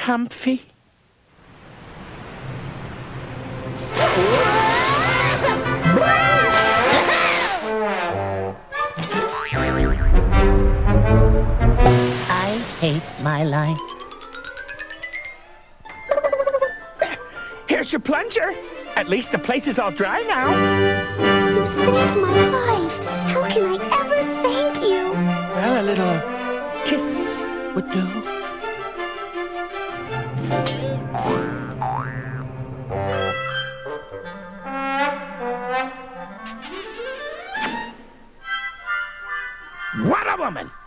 comfy? I hate my life. Here's your plunger. At least the place is all dry now. You saved my life. How can I ever thank you? Well, a little kiss would do. What a woman!